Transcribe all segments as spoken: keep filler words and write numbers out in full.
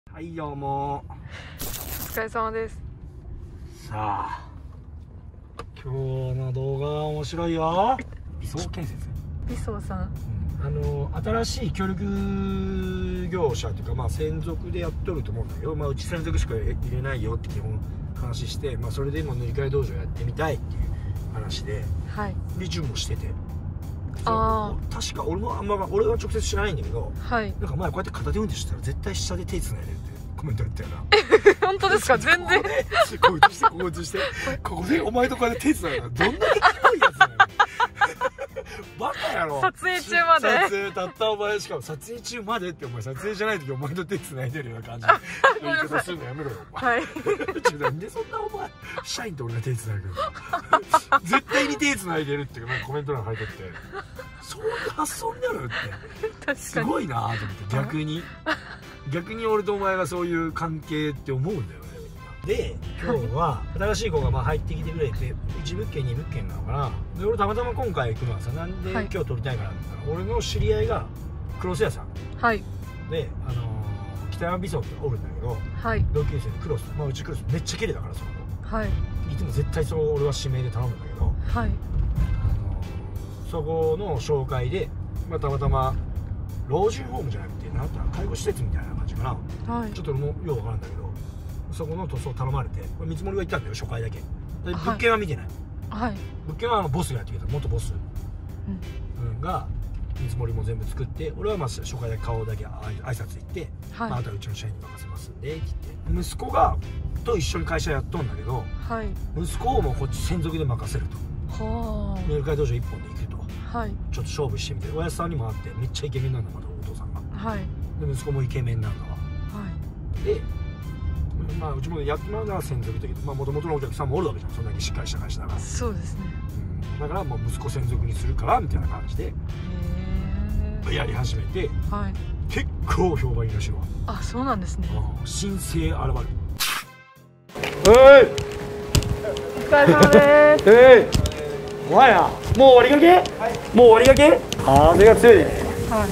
はいどうもお疲れ様です。 さあ今日の動画は面白いよ。美装建設、 ビソーさん。 うん、あの新しい協力業者というか、まあ、専属でやっとると思うんだけど、まあ、うち専属しか入れないよって基本話して、まあ、それで今塗り替え道場やってみたいっていう話で、 はい。 で準もしてて、 あ確か俺もあんま俺は直接知らないんだけど、 はい。 なんか前こうやって片手運転してたら絶対下で手つないでるってコメントあったよな。 本当ですか？全然。 ここ映してここ映してここでお前とこうやって手つないだらどんだけひどいやつなの。バカやろ。 撮影中まで撮影たったお前、しかも撮影中までってお前撮影じゃない時お前と手つないでるような感じで言い方するのやめろよお前。 はい。 ちょなんでそんなお前社員と俺が手つないでるの。絶対に手つないでるっていうなんかコメント欄書いてってそういう発想になるって確かに。 すごいなと思って逆に逆に俺とお前がそういう関係って思うんだよね。で今日は新しい子がまあ入ってきてくれていち物件に物件なのかな。で俺たまたま今回行くのはさ、なんで今日撮りたいかなって言ったら、俺の知り合いがクロス屋さんはい。 で、あのー、北山美装っておるんだけど、 はい。 同級生でクロス、まあ、うちクロスめっちゃ綺麗だからその子はい。 いつも絶対その俺は指名で頼むんだけど、 はい。 あのー、そこの紹介で、まあ、たまたま老人ホームじゃなくてなんて介護施設みたいな感じかな、 はい。 ちょっと俺もようわからんだけど、そこの塗装頼まれて、これ見積もりは行ったんだよ初回だけで、 はい物件は見てない。 はい。 物件はあのボスがやってくれた元ボス、 うん。 うん、が見積もりも全部作って、俺はまあ初回だけ顔だけ挨拶行って、 はい。 まあ、あとはうちの社員に任せますんでって言って、息子がと一緒に会社やっとんだけど、 はい。 息子をもうこっち専属で任せると、 は塗り替え道場一本で行くと、 あ。はい。 ちょっと勝負してみて、おやつさんにも会ってめっちゃイケメンなんだ、まだお父さんが。 はい。 で息子もイケメンなんだわ。 はい。 でまあうちもやってもらうのは専属だけど、まあ元々のお客さんもおるわけじゃん、そんだけしっかりした会社だから、 そうですね。 うん、だからもう息子専属にするからみたいな感じでへえ。 やり始めて、 はい。 結構評判いいらしいわ。 あ、そうなんですね。 新生現る。 お疲れ様です。 えい、お前や、もう終わりがけ、はい、もう終わりがけ、風が強いね。 はい。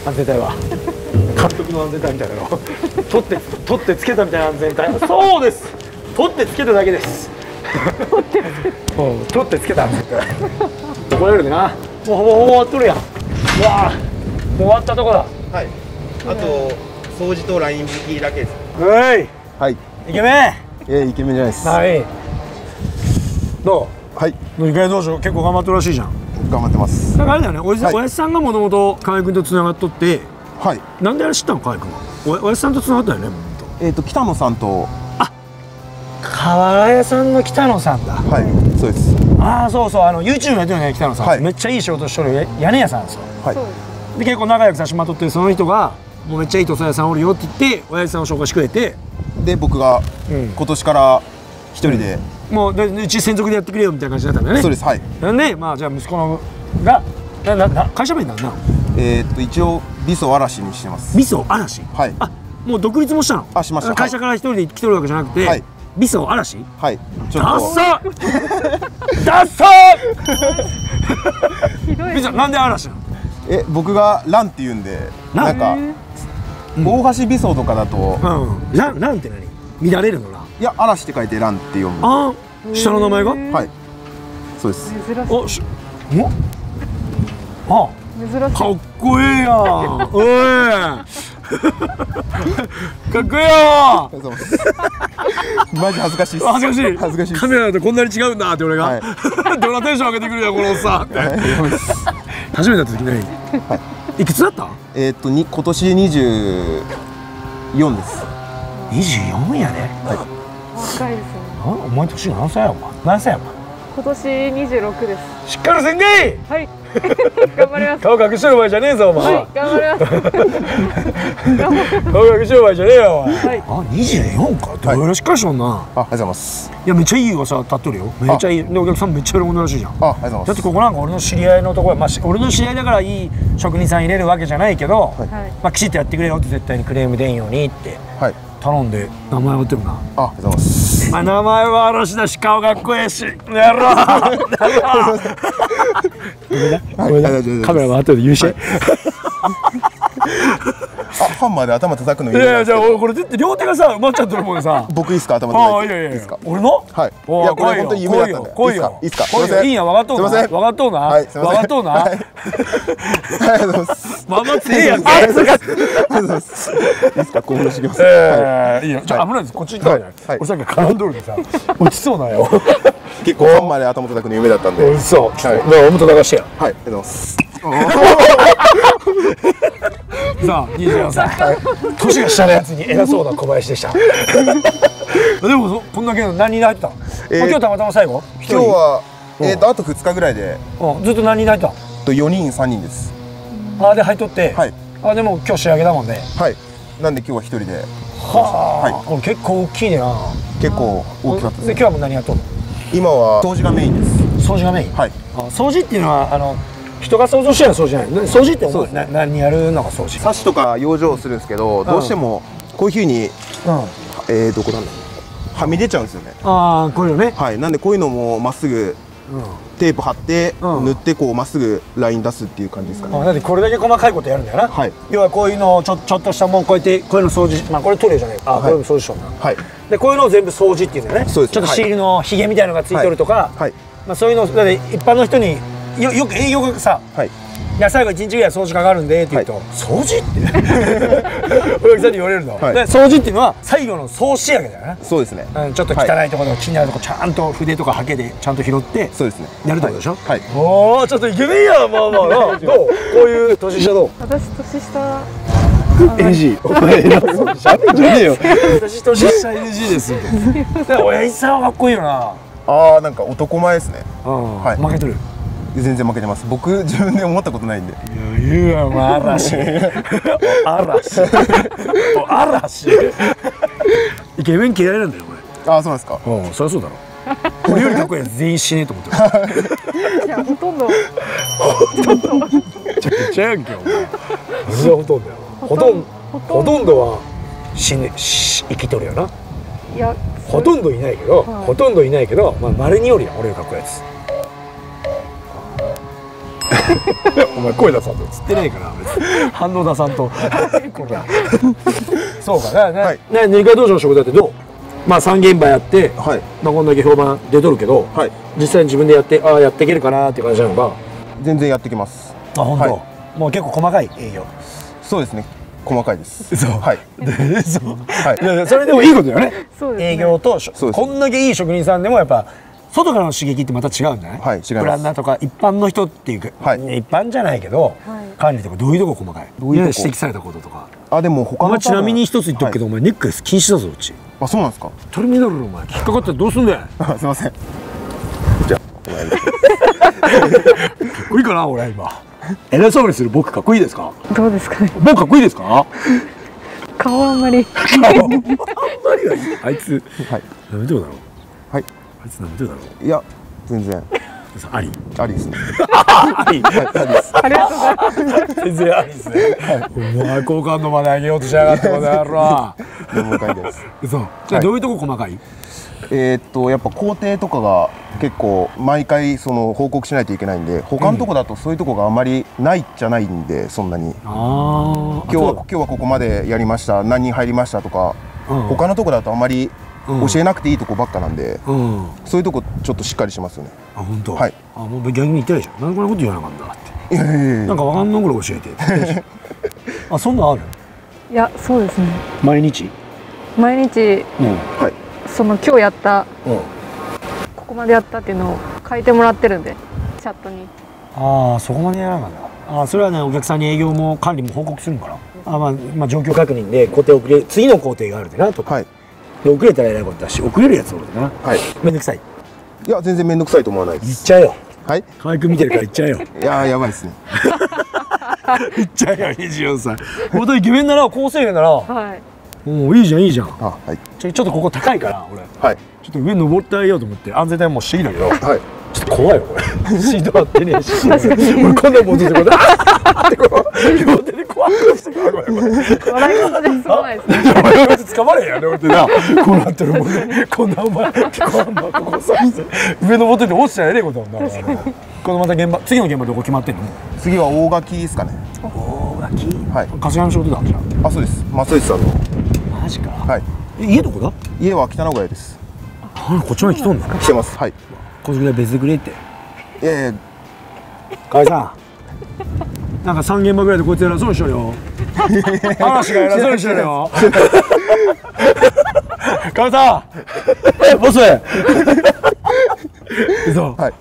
安全帯は監督の安全帯みたいなの取って取ってつけたみたいな安全帯。そうです、取ってつけただけです。取って取ってつけた安全帯。怒られるでな。もうほぼほぼ終わっとるやん。うわあ、もう終わったとこだ。 はい。あと掃除とライン引きだけです。 はい、 はい。 イケメン。 えー、イケメンじゃないです。 はい。どう？ はい。 塗り替え道場結構頑張ってるらしいじゃん。 頑張ってます。 なんかあれだよね、おやじ、 はい、 おやじさんがもともと河合君とつながっとって、 はい。 なんであれ知ったの河合君は？おやじさんとつながったよね。 えっ、ー、と北野さんと。 あ、瓦屋さんの北野さんだ。 はい。そうです。 ああ、そうそう、あの YouTube やってるよね、北野さん。はい、めっちゃいい仕事しとるや屋根屋さんですよ。 はい。 で結構仲良くさせてもらっとって、その人がもうめっちゃいい塗装屋さんおるよって言って親父さんを紹介してくれて、 で僕が今年から一人で、 うん、もうでうち専属でやってくれよみたいな感じだったんだよね。 そうです。はい。 なんでまあじゃあ息子のがななな会社名なんな。 えっと一応美装嵐にしてます。 美装嵐。 はい。 あ、もう独立もしたの？ あ、しました。 会社から一人で来てるわけじゃなくて、はい、美装嵐。 はい。 ちょっとダッサダッサー。美装なんで嵐なの？ え、僕がランって言うんで、なんか大橋美装とかだと、 うん、ランランって何？乱れるのラン？いや、嵐って書いてランって読む。 ああ、下の名前が？はい。 そうです。 おし、お、あ、珍しい。かっこええやん。おい。かっこええやん。 マジ恥ずかしいです。 恥ずかしい。 恥ずかしい。 カメラだとこんなに違うんだって俺が。はい、どんなテンション上げてくるやんこのおっさんって。初めて会った時何？はい。いくつだった？えっとに今年にじゅうよんです。 にじゅうよんやで。はい。 若いですね。 あ、お前年何歳やお前？何歳やお前？ 今年にじゅうろくです。 しっかりせんけい。 はい。頑張ります。 顔隠してる場合じゃねえぞお前。 はい、頑張ります。 顔隠してる場合じゃねえよお前。はい。あ、にじゅうよんか。どれぐらいしっかりしとんな。 あ、ありがとうございます。 いやめっちゃいい噂立っとるよ。めっちゃいい。でお客さんめっちゃ喜んだらしいじゃん。 あ、ありがとうございます。 だってここなんか俺の知り合いのところ、まあ俺の知り合いだからいい職人さん入れるわけじゃないけど、まあきちっとやってくれよって絶対にクレーム出んようにって頼んで名前をってるな。 あ、ありがとうございます。 名前は嵐だし顔かっこええし。やろう。ごめんな。ごめんな。カメラ回ってる言うし。 あ、ハンマーで頭叩くのいやいや、じゃあ俺これ絶対両手がさ埋まっちゃってるもんでさ。 僕いいっすか、頭ああ、 叩いて。 いやいやいやいいっすか。 俺の。 はい。いおや、これ本当に夢だったんで。 来いよいいっすか。 来いよ。いいんや、分かっとうな。 すいません。 分かっとうな。 はい、すいません。 分かっとうな。 はい。ありがとうございます。 まあまあ強えやん。 ありがとうございます。いいっすか、こう戻してきます。 ええ、いいよ。ちょ、危ないです。こっち行ったらね。俺さっき絡んどるでさ、落ちそうなんよ。 結構ハンマーで頭叩くの夢だったんで。 嘘。はい。だからおむと流してや。 はい、ありがとうございます。 さあ、にじゅうよんさい。年が下のやつに偉そうな小林でした。でも、こんだけの何人入ってたの。今日たまたま最後。 今日は、えっと、あとふつかぐらいで。 ずっと何人入ってたの。 と、よにん、さんにんです。 あ、で、入っとって。 はい。 あ、でも、今日仕上げだもんね。 はい。なんで、今日は一人で。 はあ。結構大きいねな。 結構大きかったです。 で、今日はもう何やっとんの。 今は掃除がメインです。 掃除がメイン。 はい。 掃除っていうのは、あの。人が想像してる掃除じゃない。掃除って思う。何やるのが掃除。 サッシとか養生をするんですけど、どうしてもこういう風に、えどこなんだ。はみ出ちゃうんですよね。 ああ、こういうのね。 はい。なんでこういうのもまっすぐテープ貼って塗ってこうまっすぐライン出すっていう感じですかね。 だってこれだけ細かいことやるんだよな。はい。要はこういうのをちょちょっとしたもんこうやってこういうの掃除、まあこれトレーじゃない。あ、これも掃除しような。はい。でこういうのを全部掃除っていうんだよね。そうです。ちょっとシールのヒゲみたいなのがついてるとか。はい。まあそういうのだって一般の人によよく営業がさ。はい。いや最後いちにちぐらい掃除かかるんでって言うと「掃除?」ってお客さんに言われるの。で掃除っていうのは最後の総仕上げだよね。そうですね。ちょっと汚いところとか気になるとこちゃんと筆とかハケでちゃんと拾ってそうですねやるってことでしょ。はい。おおちょっとイケメンやまあまあな。どうこういう年下どう。 私年下エヌジー お前偉そうしゃべんじゃねえよ。私年下 エヌジー ですみたいな。親父さんはかっこいいよな。 ああなんか男前ですね。 はい負けとる。 全然負けてます。僕自分で思ったことないんで。 いや言うわお前嵐嵐嵐イケメン嫌いなんだよ俺。 ああそうなんですか。 うんそりゃそうだろ。俺よりかっこいいやつ全員死ねえと思ってる。 いやほとんどほとんどめちゃくちゃやんけお前。何がほとんどやろ。ほとんどほとんどは死ね生きとるよな。いやほとんどいないけどほとんどいないけどまあ稀によりや俺よりかっこいいやつ。お前声出さんと釣ってないから別に反応出さんとこらそうかね。ね二階道場の食材ってどう。まあ三現場やってまあこんだけ評判出とるけど実際に自分でやってああやっていけるかなっていう感じなのか。全然やってきます。あ本当。もう結構細かい営業。そうですね細かいです。そうはいでそうはいそれでもいいことだよね。営業とこんだけいい職人さんでもやっぱ外からの刺激ってまた違うんじゃない。はい、違います。プランナーとか一般の人っていうか、はい、一般じゃないけど、はい、管理とかどういうとこ細かい。どういうとこ指摘されたこととか。あでも他の。お前ちなみに一つ言っとくけど、はい、お前ネックレス禁止だぞうち。あそうなんですか。トルミナルお前引っかかったらどうすんだよ。すいません。じゃあお前。かっこいいかな俺今。偉そうにする僕かっこいいですか。 どうですかね。 僕かっこいいですか。 顔あんまり。 顔あんまりはいい。あいつ。はい。やめてよだろう。はい。あいつなんでだろう。いや全然ありありですね。ありありです。ありがとうございます。全然ありですね。お前好感度まで上げようとしやがってこの野郎。 了解です。 そうじゃあどういうとこ細かい。 えっとやっぱ工程とかが結構毎回その報告しないといけないんで他のとこだとそういうとこがあまりないじゃないんでそんなに。ああ今日は今日はここまでやりました何人入りましたとか他のとこだとあまり教えなくていいとこばっかなんで、うん、そういうとこちょっとしっかりしますよね。あ本当。はい。あもう逆に言ってないじゃん。なんでこんなこと言わなかったんだって。いやいやいや。なんかわかんないぐらい教えて。あそんなんある。 いやそうですね。 毎日。毎日。うん。はい。その今日やった。うん。ここまでやったっていうのを書いてもらってるんでチャットに。ああそこまでやらなかった。あそれはねお客さんに営業も管理も報告するのかな。あまあまあ状況確認で工程遅れ次の工程があるでなとか。はい。遅れたらえらいことだし遅れるやつおるな。はいめんどくさい。 いや全然めんどくさいと思わないです。 言っちゃえよ。はい河合君見てるから言っちゃえよ。 いややばいですね。 言っちゃえよにじゅうよんさい。本当にイケメンだな高青年だな。はいもういいじゃんいいじゃん。あはいちょっとここ高いから俺はいちょっと上登ってあげようと思って安全帯もしてきたけどはいちょっと怖いよこれ。シート張ってねえし俺こんなもんずっとこうってこう両手で怖くしてくるこれ笑い方ですごいですね。お前別に捕まれへんやね俺ってなこうなってるもんねこんなお前こんなここさ上登ってて落ちたらえれえことなんだ。このまた現場次の現場どこ決まってんの。 次は大垣ですかね。 大秋、 はい、 春日山商店だじゃん。 あ、そうです。松内さんの。 マジか。 はい。 え、家どこだ？ 家は北野ヶ谷です。 あ、こっちまで来とんの？ 来てます。はい。 こそぐらい別でくれって。 いやいや。 河合さん。なんか三軒場ぐらいでこいつ偉そうにしろよ。話が偉そうにしろよ。河合さん。え、ボス。嘘。はい。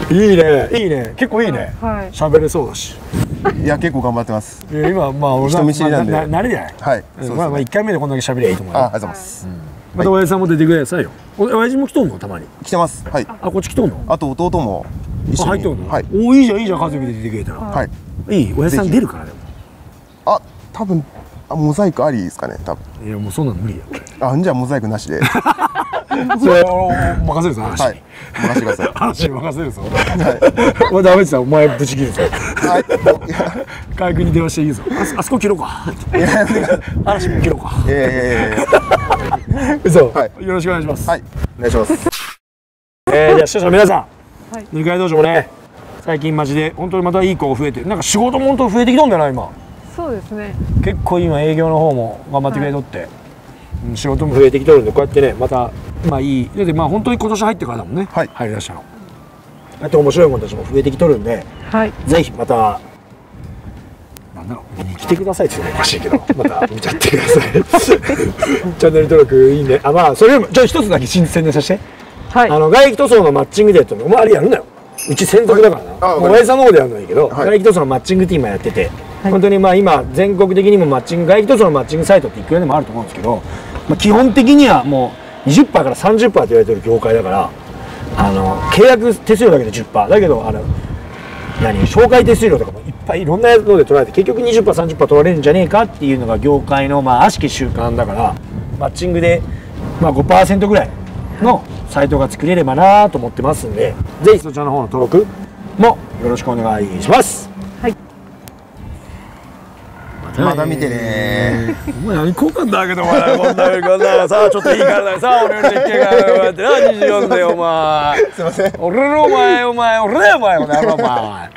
いいね、いいね、結構いいね。喋れそうだし。 いや、結構頑張ってます。 今、まあ、 人見知りなんで。 慣れじゃない。 はい。 まあ、まあ、一回目でこんだけ喋りゃいいと思う。 あ、ありがとうございます。 また親父さんも出てくださいよ。親父も来とんの、たまに。 来てます。はい。 あ、こっち来とんの。 あと弟も。一緒に入っとんの。 はい。 お、いいじゃん、いいじゃん、家族で出てくれたら。 はい。 いい、親父さん出るから、でも。 あ、多分。あ、モザイクありですかね、多分。 いや、もうそんなの無理や。 あ、じゃあモザイクなしで。 それを任せるぞ、話。 はい。任せてください。 話任せるぞ。はい。お前ダメですよ、お前ぶち切るぞ。はい。海君に電話していいぞ。あそこ切ろうか。いや、話も切ろうか。いやいやいや。嘘。はい。よろしくお願いします。はい。 お願いします。 えー、じゃあ視聴者の皆さん。塗り替え道場もね、最近マジで本当にまたいい子が増えて、なんか仕事も本当増えてきたんだよな、今。 そうですね。 結構今営業の方も頑張ってくれとって、はい、うん、仕事も増えてきてるんで、こうやってね、またまあいい、でまあ本当に今年入ってからだもんね、はい、入りだしたの。あと面白い子たちも増えてきとるんで、はい、ぜひまたなんだろう、見に来てくださいって言うのもおかしいけど、また見ちゃってください。チャンネル登録いいね。あ、まあそれよりもじゃあ一つだけ宣伝させて。はい。あの外壁塗装のマッチングデーっていうのお前あれやるなよ。うち専属だからな。もう親父さんの方でやるのはいいけど、外壁塗装のマッチングって今やってて。本当にまあ今全国的にもマッチング外壁塗装のマッチングサイトっていくらでもあると思うんですけど、まあ、基本的にはもう にじゅっパーセント から さんじゅっパーセント って言われてる業界だから、あの契約手数料だけで じゅっパーセント だけど、あの何紹介手数料とかもいっぱいいろんなので取られて結局 にじゅっパーセント さんじゅっパーセント 取られるんじゃねえかっていうのが業界のまあ悪しき習慣だから、マッチングでまあ ごパーセント ぐらいのサイトが作れればなと思ってますんで、ぜひそちらの方の登録もよろしくお願いします。はい。 また見てねー。お前何こうかんだけどお前こんなこんなさちょっといいからさ俺の設計がこうやってなにじゅうよんでお前。すいません。俺のお前お前俺だよお前この野郎お前。